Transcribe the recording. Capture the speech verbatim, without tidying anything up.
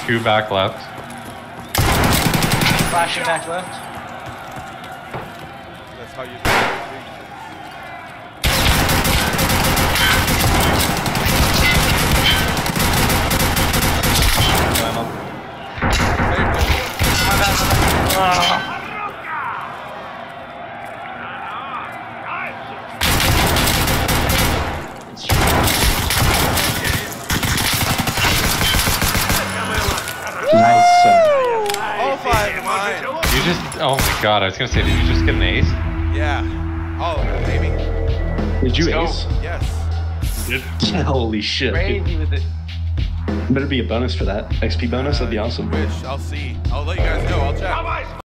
Two back left. Flashing back left. That's how you do it. My bad, my bad. Oh. Nice. Uh, All five of mine. You just, oh my god, I was gonna say, did you just get an ace? Yeah. All of them, baby. did you Let's ace? Yes. Holy shit. Dude. Crazy with it. Better be a bonus for that. X P bonus, that'd be awesome. Wish. I'll see. I'll let you guys know. I'll check.